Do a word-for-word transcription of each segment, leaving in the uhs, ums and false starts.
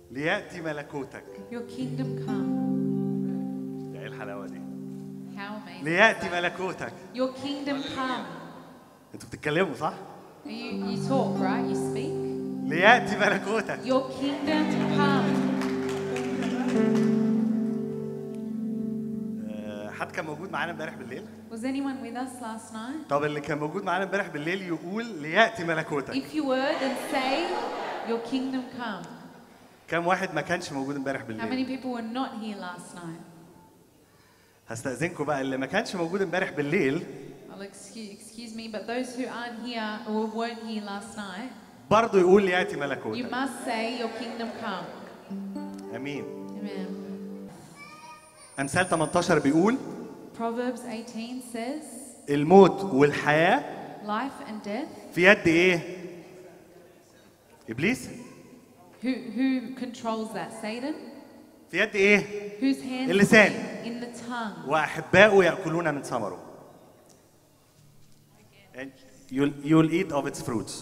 ليأتي ملكوتك. Your kingdom come. ايه الحلاوة دي؟ How amazing. ليأتي ملكوتك. Your kingdom come. انتوا بتتكلموا صح؟ You, you talk, right? You speak. ليأتي ملكوتك. Your kingdom come. حد كان موجود معانا امبارح بالليل؟ Was anyone with us last night? طب اللي كان موجود معانا امبارح بالليل يقول ليأتي ملكوتك. If you were, then say, Your kingdom come. كم واحد ما كانش موجود امبارح How بالليل؟ many people were not here last night? هستأذنكم بقى اللي ما كانش موجود امبارح بالليل. Well, excuse, excuse me, but those who aren't here or weren't here last night, برضه يقول ليأتي you ملكوتك. must say, Your kingdom come. امين. Amen. أمثال تمنتاشر بيقول Proverbs eighteen says, الموت والحياة life and death. في يد ايه؟ إبليس؟ Who, who controls that? Satan? في يد ايه؟ Whose hands اللسان. are in the tongue? وأحباؤه يأكلون من ثمره. And you'll, you'll eat of its fruits.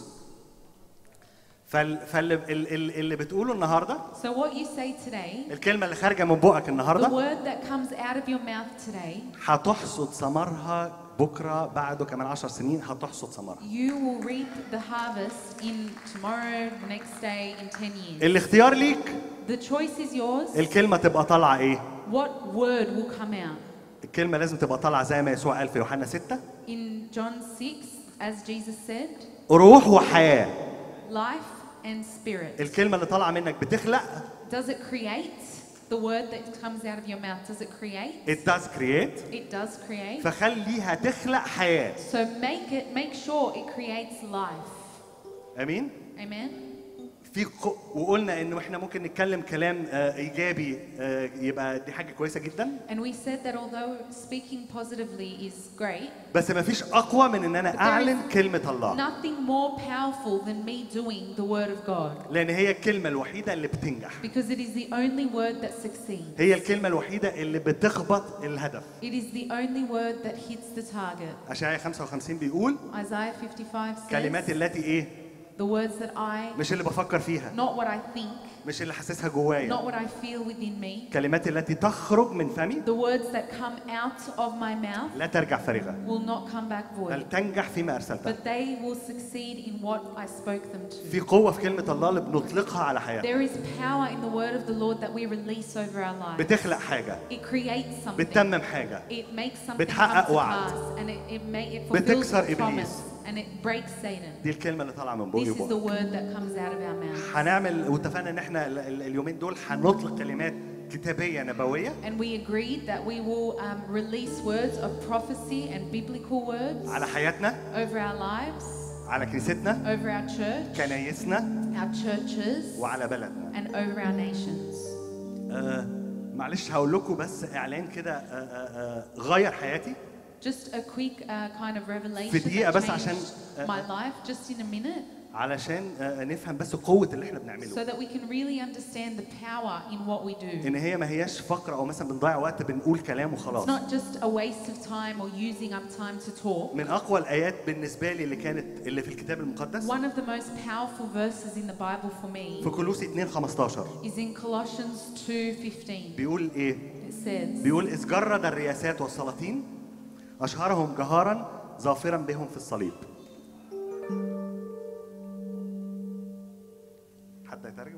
فال فاللي اللي بتقوله النهارده So what you say today, الكلمة اللي خارجة من بقك the النهارده word that comes out of your mouth today, هتحصد ثمرها بكره بعده كمان عشر سنين هتحصد ثمرها. you will reap the harvest in tomorrow, the next day, in ten years. الاختيار ليك. The choice is yours. الكلمة تبقى طالعة ايه؟ What word will come out? الكلمة لازم تبقى طالعة زي ما يسوع قال في يوحنا ستة. In John six, as Jesus said, روح وحياة. life and spirit. الكلمة اللي طالعة منك بتخلق. Does it create? The word that comes out of your mouth, does it create? It does create. It does create. فخليها تخلق حياة. So make it, make sure it creates life. امين. Amen. في ق... وقلنا انه احنا ممكن نتكلم كلام آه ايجابي آه يبقى دي حاجة كويسة جدا. And we said that although speaking positively is great, بس ما فيش اقوى من ان انا اعلن كلمة الله. nothing more powerful than me doing the word of God. لان هي الكلمة الوحيدة اللي بتنجح. Because it is the only word that succeeds. هي الكلمة الوحيدة اللي بتخبط الهدف. It is the only word that hits the target. أشعياء خمسة وخمسين بيقول Isaiah fifty-five says, كلمات التي ايه؟ the words that I, مش اللي بفكر فيها. not what I think, مش اللي حاسسها جوايا. not what I feel within me. كلمات التي تخرج من فمي The words that come out of my mouth لا ترجع فارغة. will not come back void. بل تنجح فيما أرسلتها. But they will succeed in what I spoke them to. في قوة في كلمة الله اللي بنطلقها على حياتنا. There is power in the word of the Lord that we release over our lives. بتخلق حاجة. It creates something. بتتمم حاجة. It makes something come بتحقق to وعد. pass, and it, it, make, it fulfills بتكسر the promise, إبليس. and it breaks Satan. دي الكلمة اللي طالعة من بوقي This is the وبوقك. word that comes out of our mouth. هنعمل واتفقنا إن إحنا ال- ال- اليومين دول هنطلق كلمات كتابية نبوية. And we agreed that we will um, release words of prophecy and biblical words على حياتنا. over our lives, على كنيستنا. over our church, كنايسنا. our churches, وعلى بلدنا. and over our nations. آه معلش هقول لكم بس إعلان كده آه آه آه غير حياتي. Just a quick uh, kind of revelation في دقيقة that بس عشان changed my life, just in a minute, علشان آه نفهم بس قوة اللي إحنا بنعمله. so that we can really understand the power in what we do. إن هي ما هياش فقرة أو مثلا بنضيع وقت بنقول كلام It's وخلاص. not just a waste of time or using up time to talk. من أقوى الآيات بالنسبة لي اللي كانت اللي في الكتاب المقدس One of the most powerful verses in the Bible for me في كولوسي اتنين خمستاشر is in Colossians two fifteen. بيقول إيه؟ It says, بيقول إذ جرد الرياسات والسلاطين أشهرهم جهارا ظافرا بهم في الصليب. حد يترجم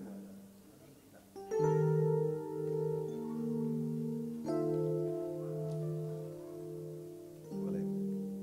ولا إيه؟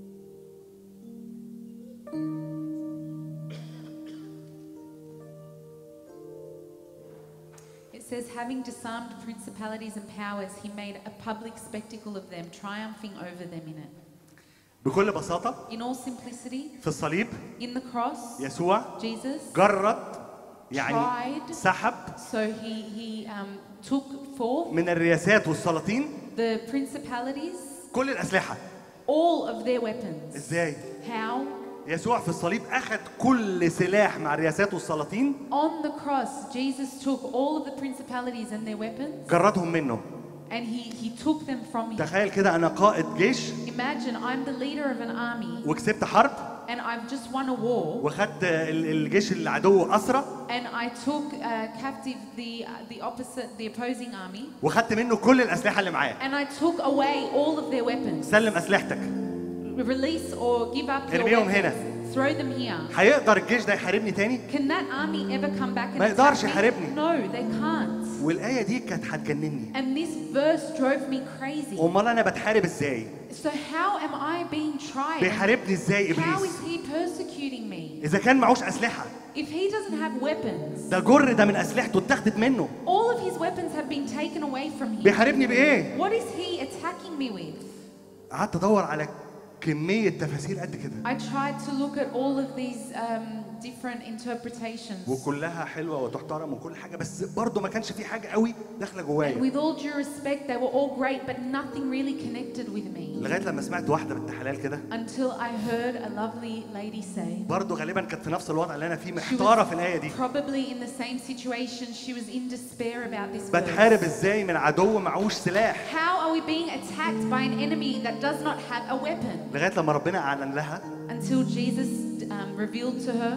It says, having disarmed principalities and powers, he made a public spectacle of them, triumphing over them in it. بكل بساطة In all simplicity, في الصليب in the cross, يسوع Jesus جرد يعني tried, سحب so he, he um, took forth من الرياسات والسلاطين the principalities, كل الأسلحة. all of their weapons. إزاي؟ How? يسوع في الصليب أخذ كل سلاح مع الرياسات والسلاطين On the cross, Jesus took all of the principalities and their weapons, جردهم منه. and he, he took them from him. تخيل كده أنا قائد جيش Imagine I'm the leader of an army, وكسبت حرب and I've just won a war, وخدت ال- الجيش العدو أسرى، and I took uh, captive the uh, the opposite, the opposing army, وخدت منه كل الأسلحة اللي معاه. and I took away all of their weapons. سلم أسلحتك. Release or give up your ارميهم weapons. هنا. Throw them here. هيقدر الجيش ده يحاربني تاني؟ Can that army ever come back and ما يقدرش attack me? يحاربني. No, they can't. والآية دي كانت هتجنني. And this verse drove me crazy. أمال أنا بتحارب إزاي؟ So how am I being tried? بيحاربني إزاي How إبليس؟ is he persecuting me? إذا كان معوش أسلحة، If he doesn't have weapons, ده جر ده من أسلحته اتاخدت منه. all of his weapons have been taken away from him. بيحاربني بإيه؟ What is he attacking me with? قعدت أدور على كمية تفاسير قد كده. I tried to look at all of these um, different interpretations. وكلها حلوة وتحترم وكل حاجة، بس برضه ما كانش في حاجة قوي داخلة And جوايا. with all due respect, they were all great, but nothing really connected with me. لغاية لما سمعت واحدة بنت حلال كده، Until I heard a lovely lady say, برضه غالبا كانت في نفس الوضع اللي أنا فيه، she محتارة في was الآية دي. probably in the same situation. She was in despair about this بتحارب verse. إزاي من عدو معوش سلاح؟ How are we being attacked by an enemy that does not have a weapon? لغاية لما ربنا أعلن لها، Until Jesus um, revealed to her,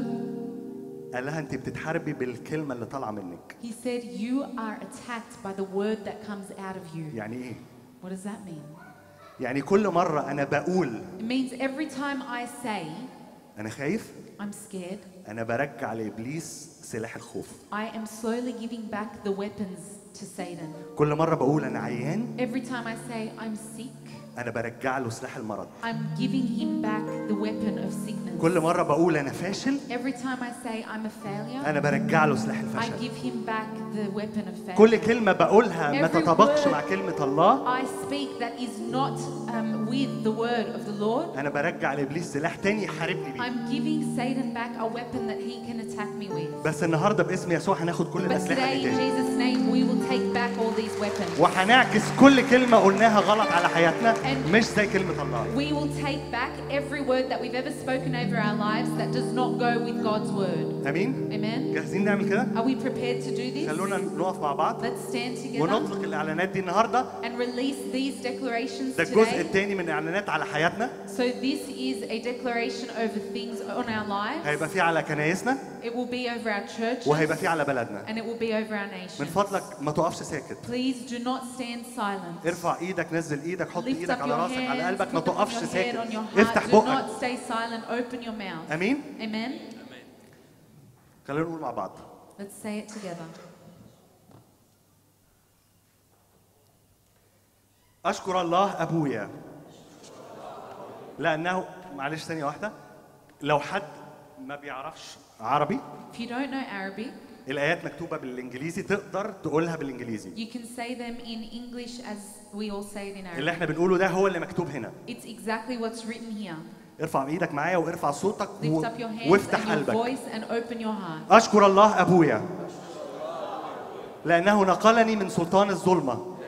قال لها أنت بتتحاربي بالكلمة اللي طالعة منك. he said, you are attacked by the word that comes out of you. يعني إيه؟ What does that mean? يعني كل مرة أنا بقول It means every time I say, أنا خايف، I'm scared, أنا برجع لإبليس سلاح الخوف. I am slowly giving back the weapons to Satan. كل مرة بقول أنا عيان، Every time I say I'm sick, أنا برجع له سلاح المرض. I'm giving him back the weapon of sickness. كل مرة بقول أنا فاشل، Every time I say I'm a failure, أنا برجع له سلاح I الفشل. give him back the weapon of failure. كل كلمة بقولها ما Every تطابقش word مع كلمة الله، I speak that is not um, with the word of the Lord, أنا برجع لإبليس سلاح تاني يحاربني بيه. I'm giving Satan back a weapon that he can attack me with. بس النهاردة باسم يسوع هناخد كل But الأسلحة today, دي in تاني، Jesus' name, we will take back all these weapons. وهنعكس كل كلمة قلناها غلط على حياتنا And- مش زي كلمة الله. We will take back every word that we've ever spoken over our lives that does not go with God's word. أمين؟ Amen? جاهزين نعمل كده؟ Are we prepared to do this? خلونا نقف مع بعض Let's stand together ونطلق الإعلانات دي النهاردة. and release these declarations ده الجزء today. الثاني من إعلانات على حياتنا، So this is a declaration over things on our lives. هيبقى فيه على كنايسنا It will be over our churches وهيبقى فيه على بلدنا. and it will be over our من nation. فضلك ما تقفش ساكت، Please do not stand silent. ارفع ايدك، نزل ايدك، حط Lift ايدك up على your راسك على hands, قلبك، ما put them on تقفش your head, ساكت، on your افتح heart. Do بقك. not stay silent. Open your mouth. امين؟ Amen? خلينا نقول مع بعض. Let's say it together. اشكر الله ابويا لانه، معلش ثانيه واحده، لو حد ما بيعرفش عربي If you don't know Arabic, الايات مكتوبه بالانجليزي، تقدر تقولها بالانجليزي. you can say them in English as we all say it in اللي Arabic. احنا بنقوله ده هو اللي مكتوب هنا. It's exactly what's written here. ارفع ايدك معايا وارفع صوتك Lift و... up your hands وافتح and your قلبك. voice and open your heart. اشكر الله ابويا لانه نقلني من سلطان الظلمه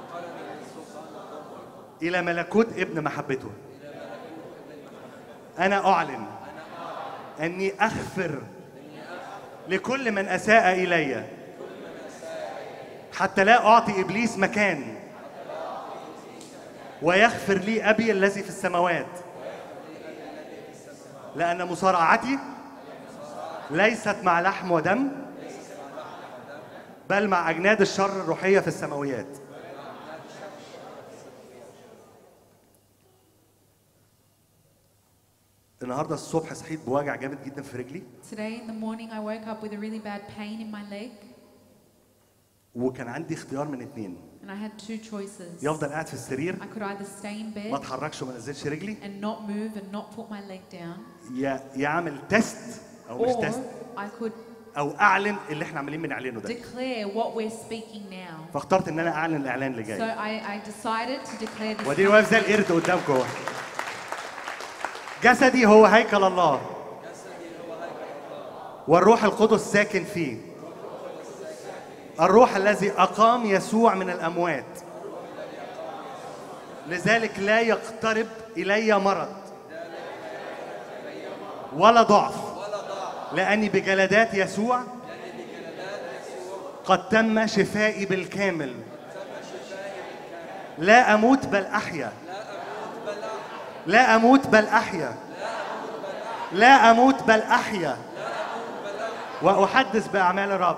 الى ملكوت ابن محبته. انا اعلن اني اغفر لكل من اساء الي حتى لا اعطي ابليس مكان، ويغفر لي ابي الذي في السماوات، لان مصارعتي ليست مع لحم ودم بل مع اجناد الشر الروحيه في السماويات. النهارده الصبح صحيت بوجع جامد جدا في رجلي، Today in the morning I woke up with a really bad pain in my leg وكان عندي اختيار من اتنين، and I had two choices. يفضل قاعد في السرير I could either stay in ما bed اتحركش وما انزلش رجلي، and not move and not put my leg down, يا يعمل تيست او مش or تيست، I could او اعلن اللي احنا عاملين بنعلنه ده. declare what we're speaking now. فاخترت ان انا اعلن الاعلان اللي So جاي. I, I decided to declare this. واديني واقف زي القرد قدامكم اهو. جسدي هو هيكل الله والروح القدس ساكن فيه، الروح الذي أقام يسوع من الأموات، لذلك لا يقترب إلي مرض ولا ضعف، لأني بجلدات يسوع قد تم شفائي بالكامل. لا أموت بل أحيا، لا أموت بل أحيا لا أموت بل أحيا وأحدث بأعمال الرب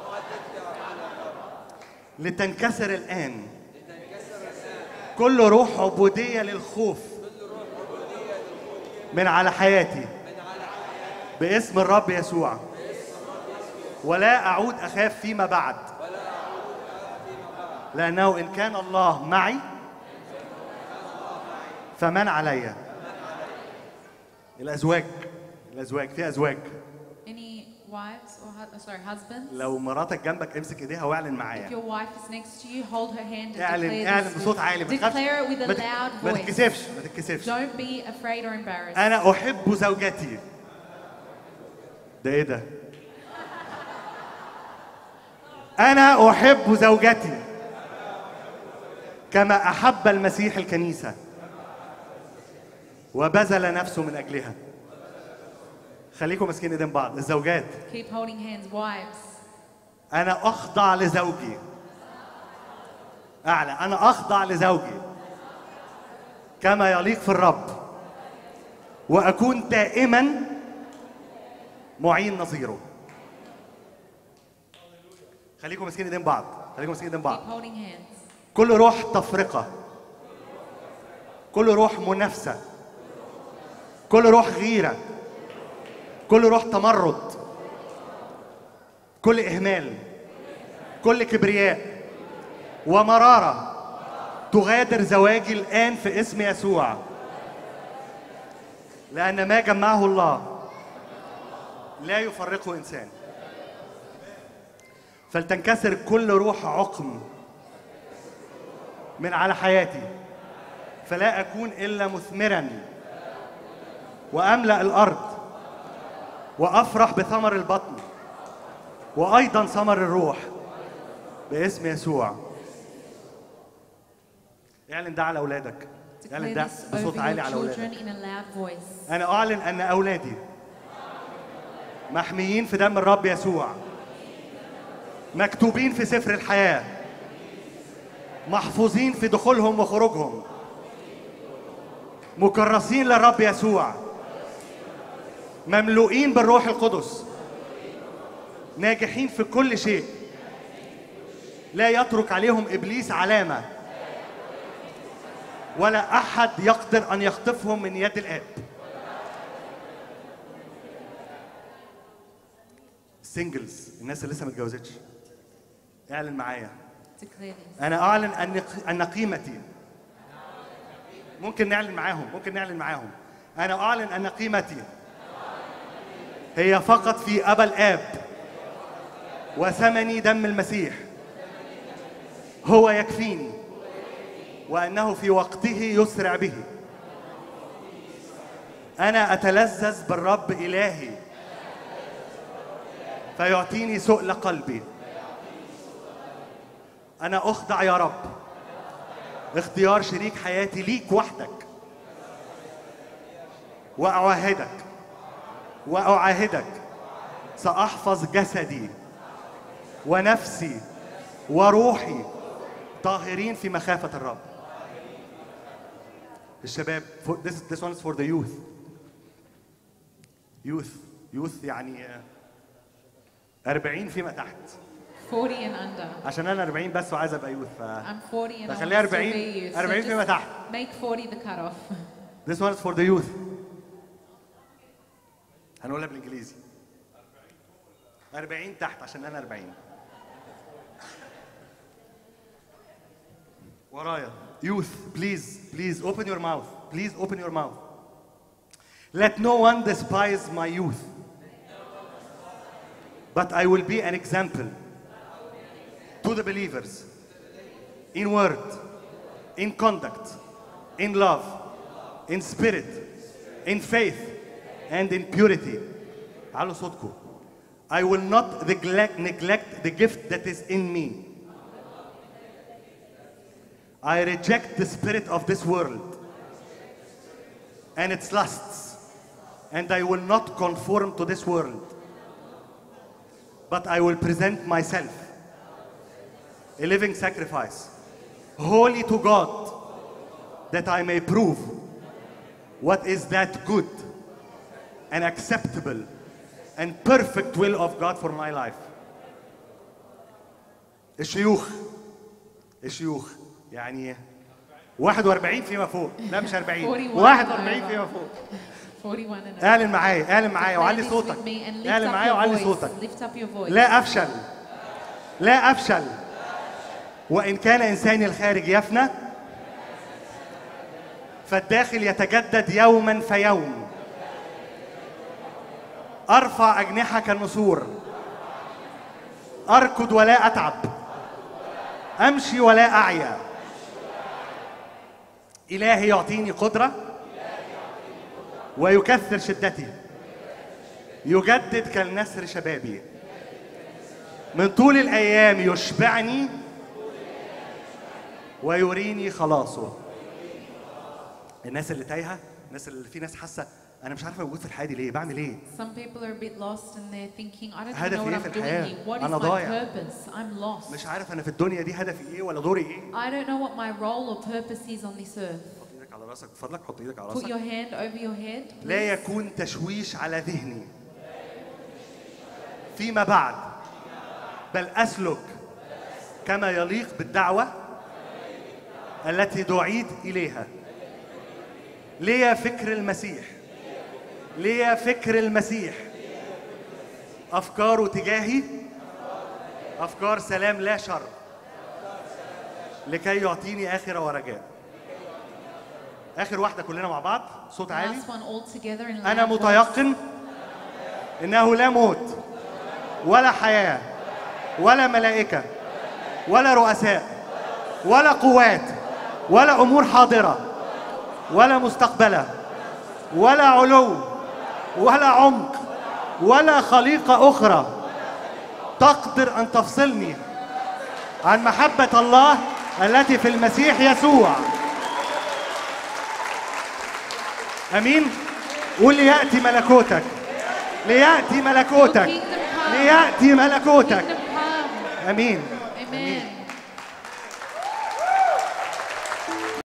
لتنكسر الآن كل روح عبودية للخوف من على حياتي باسم الرب يسوع، ولا أعود أخاف فيما بعد، لأنه إن كان الله معي فمن علي. الأزواج الأزواج في أزواج Any wives or hu- sorry, husbands? لو مراتك جنبك امسك ايديها واعلن If معايا. your wife is next to you, hold her hand and اعلن declare اعلن this. بصوت عالي، ما تخافش. Declare it with a ما ت- loud ما voice. تتكسفش ما تتكسفش. Don't be afraid or embarrassed. أنا أحب زوجتي. ده إيه ده؟ أنا أحب زوجتي كما أحب المسيح الكنيسة وبذل نفسه من أجلها. خليكم ماسكين ايدين بعض. الزوجات، Keep holding hands, wives. أنا أخضع لزوجي. أعلى، أنا أخضع لزوجي كما يليق في الرب، وأكون دائما معين نظيره. خليكم ماسكين ايدين بعض، خليكم ماسكين ايدين بعض. Keep holding hands. كل روح تفرقة، كل روح منافسة، كل روح غيرة، كل روح تمرد، كل إهمال، كل كبرياء ومرارة تغادر زواجي الآن في اسم يسوع، لأن ما جمعه الله لا يفرقه إنسان. فلتنكسر كل روح عقم من على حياتي، فلا أكون إلا مثمراً وأملأ الأرض وأفرح بثمر البطن وأيضاً ثمر الروح باسم يسوع. اعلن ده على أولادك، اعلن Declare ده this بصوت over عالي your على children أولادك. in a loud voice. أنا أعلن أن أولادي محميين في دم الرب يسوع، مكتوبين في سفر الحياة، محفوظين في دخولهم وخروجهم، مكرسين للرب يسوع، مملوئين بالروح القدس، ناجحين في كل شيء، لا يترك عليهم إبليس علامة، ولا أحد يقدر أن يخطفهم من يد الآب. سينجلز، الناس اللي لسه ما اتجوزتش، اعلن معايا. Declare this. أنا أعلن أن أن قيمتي، ممكن نعلن معاهم، ممكن نعلن معاهم. أنا أعلن أن قيمتي هي فقط في أبا الآب، وثمني دم المسيح هو يكفيني، وأنه في وقته يسرع به. أنا أتلذذ بالرب إلهي فيعطيني سؤل قلبي. أنا أخضع يا رب، اختيار شريك حياتي ليك وحدك، وأعاهدك وأعاهدك سأحفظ جسدي ونفسي وروحي طاهرين في مخافة الرب. الشباب، this this one is for the youth. youth youth يعني أربعين فيما تحت. forty and under. عشان أنا أربعين بس وعايز أبقى youth ف I'm forty and I فخليها want to still أربعين be you. So أربعين فيما just تحت. make forty the cutoff. This one is for the youth. هنقولها بالإنجليزي. أربعين تحت عشان أنا أربعين. ورايا. Youth, please, please open your mouth. Please open your mouth. Let no one despise my youth. But I will be an example to the believers in word, in conduct, in love, in spirit, in faith, and in purity. علوا صوتكم. I will not neglect, neglect the gift that is in me. I reject the spirit of this world and its lusts, and I will not conform to this world, but I will present myself a living sacrifice, holy to God, that I may prove what is that good, and acceptable and perfect will of God for my life. الشيوخ الشيوخ يعني واحد وأربعين فيما فوق، لا مش أربعين، واحد وأربعين فيما فوق. اعلن معايا اعلن معايا وعلي صوتك، اعلن معايا وعلي صوتك. لا أفشل لا أفشل وإن كان إنساني الخارج يفنى فالداخل يتجدد يوما فيوم. أرفع أجنحة كالنسور، أركض ولا أتعب، أمشي ولا أعيا. إلهي يعطيني قدرة ويكثر شدتي، يجدد كالنسر شبابي، من طول الأيام يشبعني ويريني خلاصه. الناس اللي تايهة، الناس اللي في ناس حاسة أنا مش عارفة موجود في الحياة دي ليه، بعمل إيه؟ Some people are a bit lost and they're thinking I don't هدفي know إيه what في I'm doing الحياة؟ here. What is أنا my ضايع. purpose? I'm lost. مش عارف أنا في الدنيا دي هدفي إيه ولا دوري إيه؟ I don't know what my role or purpose is on this earth. حط إيدك على راسك بفضلك، حط إيدك على Put راسك. your hand over your head. لا يكون تشويش على ذهني فيما بعد، بل أسلك كما يليق بالدعوة التي دعيت إليها. ليا فكر المسيح، ليا فكر المسيح، أفكاره تجاهي أفكار سلام لا شر، لكي يعطيني آخرة ورجاء. آخر واحدة كلنا مع بعض، صوت عالي. Last one all together in أنا loud voice. متيقن إنه لا موت ولا حياة ولا ملائكة ولا رؤساء ولا قوات ولا أمور حاضرة ولا مستقبلة ولا علو ولا عمق ولا خليقة أخرى تقدر أن تفصلني عن محبة الله التي في المسيح يسوع. أمين. قول ليأتي ملكوتك، ليأتي ملكوتك، ليأتي ملكوتك. أمين. Amen.